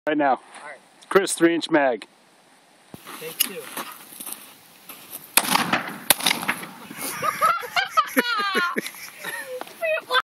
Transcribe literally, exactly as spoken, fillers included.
Right now. All right. Chris, three inch mag. Take two.